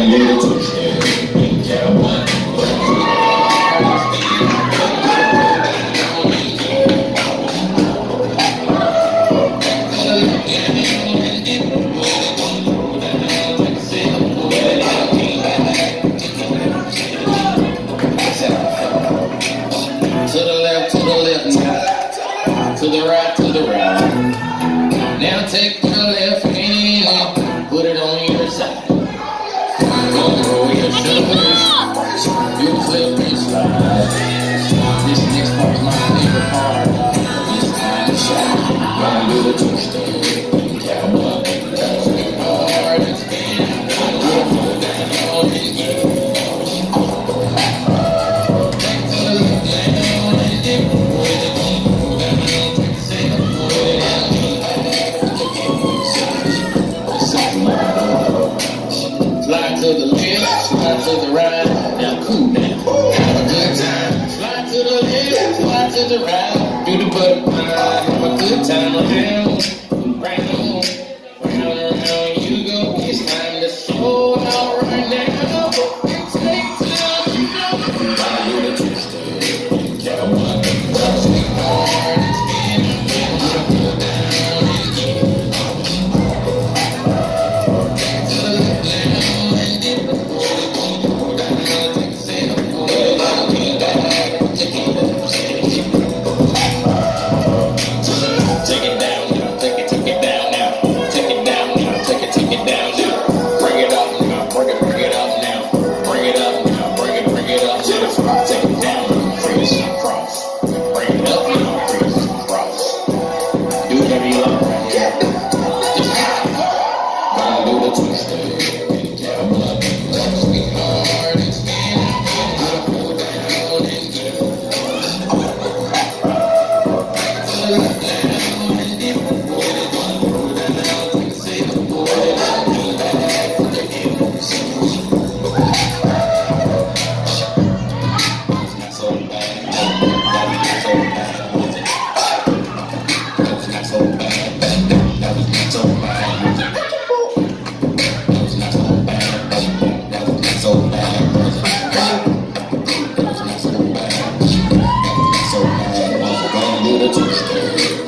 Now take the left hand, put it on your side. Gonna roll your shoulders, do the flip and slide. This next part's my favorite part. This kind of shot, gonna do the twist. Cowboy, hard and spin, go down and get. Slide to the left, slide to the right, now cool down, have a good time. Slide to the left, slide to the right, do the butterfly, have a good time around, round, round you go. It's time to slow down right now, take time to know. Do the twist, cowboy, hard and spin, go down and get. So bad, I'm gonna do the twist.